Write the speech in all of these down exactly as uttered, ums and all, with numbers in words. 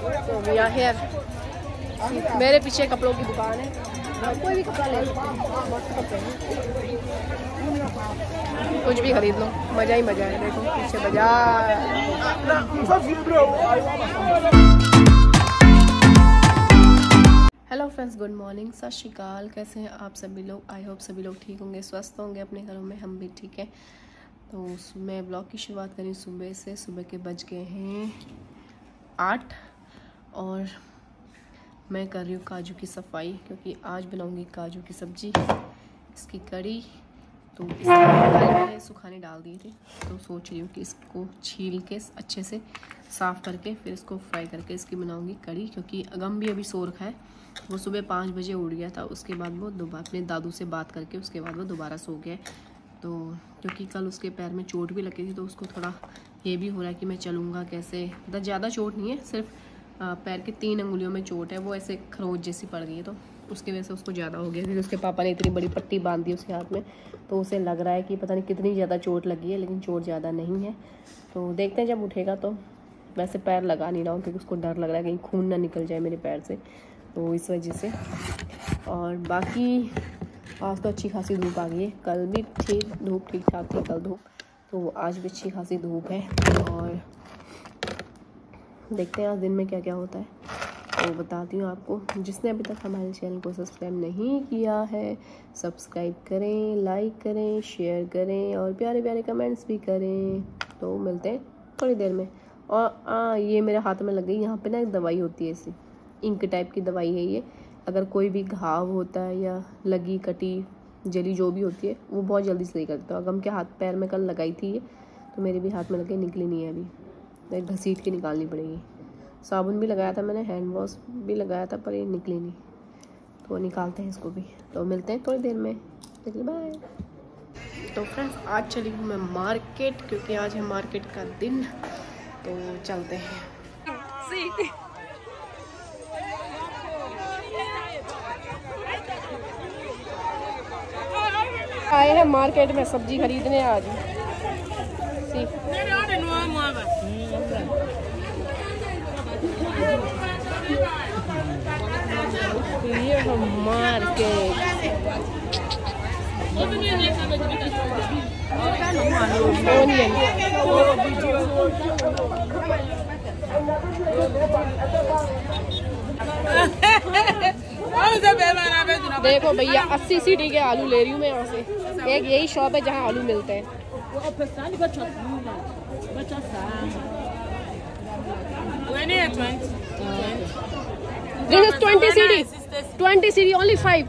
तो we are here. मेरे पीछे कपड़ों की दुकान है, कोई भी कपड़ा ले सकते हैं, मस्त कपड़े हैं, कुछ भी खरीद लो, मज़ा ही मज़ा है। देखो पीछे बाजार। हेलो फ्रेंड्स, गुड मॉर्निंग, सत श्री अकाल। कैसे हैं आप सभी लोग? आई होप सभी लोग ठीक होंगे, स्वस्थ होंगे अपने घरों में। हम भी ठीक हैं। तो मैं ब्लॉग की शुरुआत करी सुबह से। सुबह के बज गए हैं आठ और मैं कर रही हूँ काजू की सफाई, क्योंकि आज बनाऊँगी काजू की सब्जी, इसकी कड़ी। तो मैंने सुखाने डाल दिए थे, तो सोच रही हूँ कि इसको छील के अच्छे से साफ़ करके फिर इसको फ्राई करके इसकी बनाऊँगी कड़ी। क्योंकि अगम भी अभी सो रखा है, वो सुबह पाँच बजे उठ गया था। उसके बाद वो दोबारा अपने दादू से बात करके उसके बाद वो दोबारा सो गया। तो क्योंकि कल उसके पैर में चोट भी लगी थी, तो उसको थोड़ा ये भी हो रहा है कि मैं चलूँगा कैसे। मतलब ज़्यादा चोट नहीं है, सिर्फ पैर के तीन अंगुलियों में चोट है, वो ऐसे खरोच जैसी पड़ गई है, तो उसकी वजह से उसको ज़्यादा हो गया। क्योंकि उसके पापा ने इतनी बड़ी पट्टी बांध दी उसके हाथ में, तो उसे लग रहा है कि पता नहीं कितनी ज़्यादा चोट लगी है, लेकिन चोट ज़्यादा नहीं है। तो देखते हैं जब उठेगा। तो वैसे पैर लगा नहीं रहा हूँ, क्योंकि उसको डर लग रहा है कहीं खून ना निकल जाए मेरे पैर से, तो इस वजह से। और बाकी आज तो अच्छी खासी धूप आ गई है, कल भी ठीक धूप ठीक ठाक थी कल धूप, तो आज भी अच्छी खासी धूप है। और देखते हैं आज दिन में क्या क्या होता है, तो बताती हूँ आपको। जिसने अभी तक हमारे चैनल को सब्सक्राइब नहीं किया है, सब्सक्राइब करें, लाइक करें, शेयर करें और प्यारे प्यारे कमेंट्स भी करें। तो मिलते हैं थोड़ी देर में। और हाँ, ये मेरे हाथ में लग गई, यहाँ पे ना एक दवाई होती है, ऐसी इंक टाइप की दवाई है ये। अगर कोई भी घाव होता है या लगी कटी जली जो भी होती है, वो बहुत जल्दी सही करता है। अगम के हाथ पैर में कल लगाई थी ये, तो मेरे भी हाथ में लगे, निकली नहीं है अभी, तो घसीट के निकालनी पड़ेगी। साबुन भी लगाया था मैंने, हैंड वॉश भी लगाया था, पर ये निकली नहीं, तो निकालते हैं इसको भी। तो मिलते हैं थोड़ी देर में, चलिए बाय। तो फ्रेंड्स, आज चली हूँ मैं मार्केट, क्योंकि आज है मार्केट का दिन, तो चलते हैं। आए हैं मार्केट में सब्जी खरीदने आज। सी ये है मार्केट। देखो भैया, अस्सी सीढ़ी के आलू ले रही हूँ मैं यहाँ से। एक यही शॉप है जहाँ आलू मिलते हैं। This is twenty C D. twenty C D only five.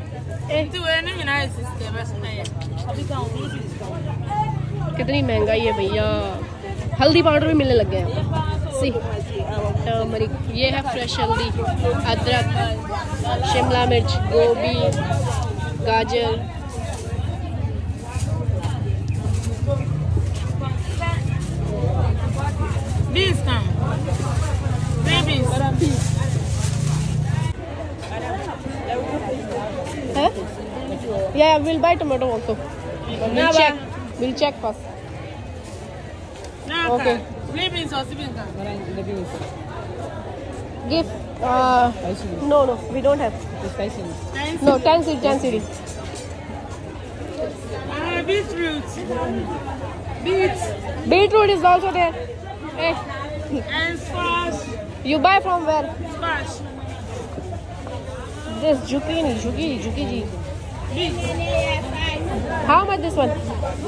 कितनी महंगाई है भैया। हल्दी पाउडर भी मिलने लग गए हैं। सी टर्मरिक, ये है फ्रेश हल्दी, अदरक, शिमला मिर्च, गोभी, गाजर। Beans come. Beans. Huh? Yeah, we'll buy tomato also. But we'll check. We'll check first. Okay. Beans or beans? Give. Uh, no, no, we don't have. No, ten C D, ten C D. Ah, beetroot. Beets. Beetroot is also there. Hey. And squash. You buy from where? Squash. This zucchini, zucchini, zucchini. Beets. How much this one?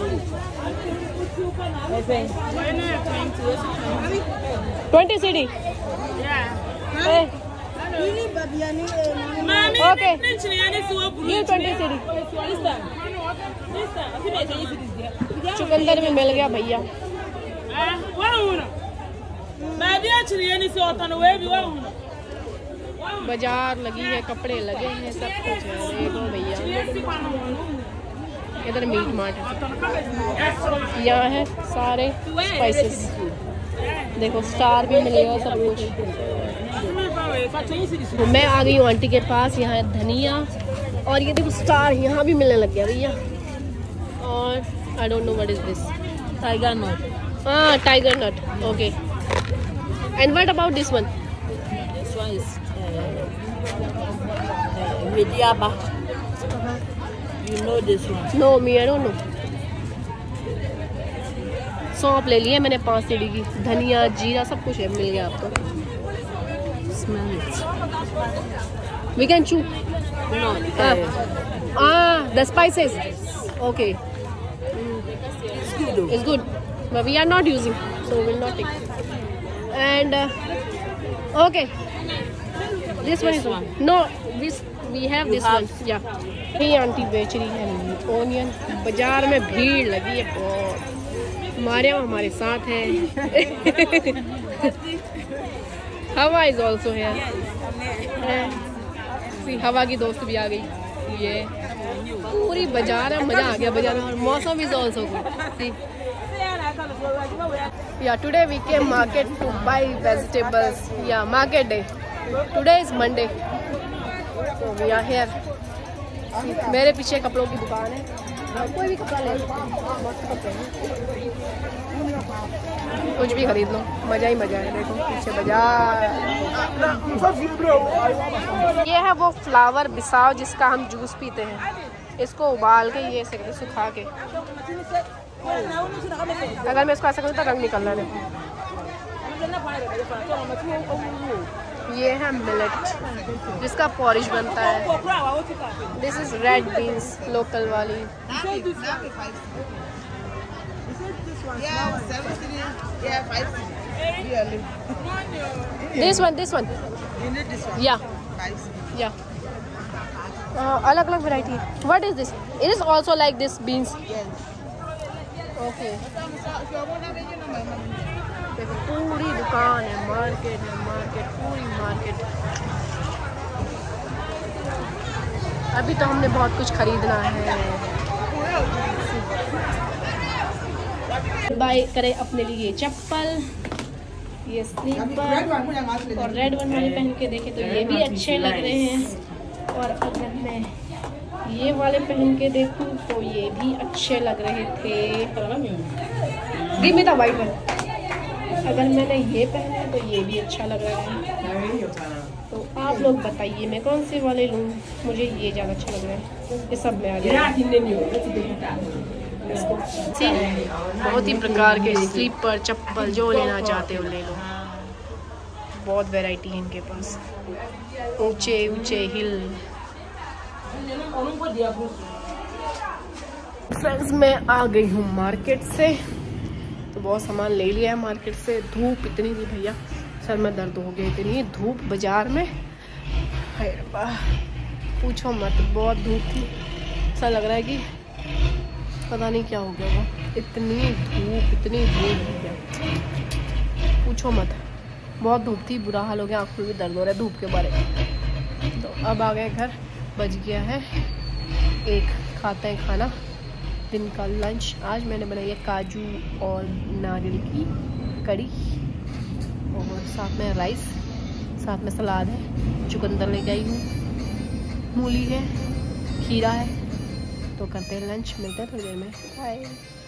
twenty C D. Yeah. Hey. Okay. Give twenty C D. चुकंदर में मिल गया भैया। बाजार लगी है, कपड़े लगे हैं, सब कुछ है। देखो भैया, इधर मीट मार्ट है, यहाँ है सारे स्पाइसेस। देखो स्टार भी मिलेगा, सब कुछ। तो मैं आ गई हूँ आंटी के पास। यहाँ है धनिया, और ये देखो स्टार यहाँ भी मिलने लग गया भैया। और I don't know what is this, tiger nut. हाँ tiger nut, okay. And what about this one? is uh, uh, Mediaba. You know this one? No me I don't know. सौंफ ले लिए मैंने पाँच सीढ़ी की, धनिया जीरा सब कुछ है, मिल गया आपको। Smell it. We can chew. No. Ah, ah, the spices. Okay, It's good though. it's good, but we are not using, so we'll not take. And uh, okay, this one is one. No, this we have You this have- one. Yeah. ये aunty बेच रही है onion. बाजार में भीड़ लगी है बहुत। हमारे यहाँ हमारे साथ है। हवा इज ऑल्सो है। हवा की दोस्त भी आ गई। ये पूरी बाजार है, मजा आ गया बाजार में। और मौसम is also good. Yeah today we came market to buy vegetables. Yeah market day today is Monday, so we are here. मेरे पीछे कपड़ों की दुकान है, कोई भी कपड़ा ले लो, मस्त कपड़े हैं, कुछ भी खरीद लो, मजा ही मजा है। देखो पीछे बाजार। ये है वो फ्लावर बिसाव जिसका हम जूस पीते हैं। इसको उबाल के ये सकते सुखा के, अगर मैं इसको ऐसा करूँ तो रंग निकल रहा है। ये है मिलेट जिसका पॉरिश बनता है। This is red beans local वाली। This one this one yeah yeah अलग अलग variety. What is this? It is also like this beans. Okay, देखो पूरी दुकान है, मार्केट है, मार्केट पूरी मार्केट। अभी तो हमने बहुत कुछ खरीदना है। बाय करें अपने लिए चप्पल, ये स्लीपर और रेड वन वाले पहन के देखे तो ये भी अच्छे लग रहे हैं। और अगर मैं ये वाले पहन के देखूं तो ये भी अच्छे लग रहे थे। Give me the white one. अगर मैंने ये पहना तो ये भी अच्छा लग रहा है। तो आप लोग बताइए मैं कौन से वाले लूँ? मुझे ये ज़्यादा अच्छा लग रहा है। ये सब में आ गया। बहुत ही प्रकार के स्लीपर चप्पल जो लेना चाहते हो ले लो। बहुत वैरायटी है इनके पास। ऊंचे ऊंचे हिल। फ्रेंड्स मैं आ गई हूँ मार्केट से, तो बहुत सामान ले लिया है मार्केट से। धूप इतनी थी भैया, सर में दर्द हो गया। इतनी धूप बाजार में, पूछो मत, बहुत धूप थी। ऐसा लग रहा है कि पता नहीं क्या हो गया वो। इतनी धूप इतनी धूप भैया, पूछो मत, बहुत धूप थी, बुरा हाल हो गया। आँखों में भी दर्द हो रहा है धूप के बारे में। तो अब आ गए घर, बज गया है एक, खाते हैं खाना। दिन का लंच आज मैंने बनाई है काजू और नारियल की कड़ी, और साथ में राइस, साथ में सलाद है, चुकंदर लेके आई हूँ, मूली है, खीरा है। तो करते हैं लंच, मिलते हैं थोड़ी देर में। बाय।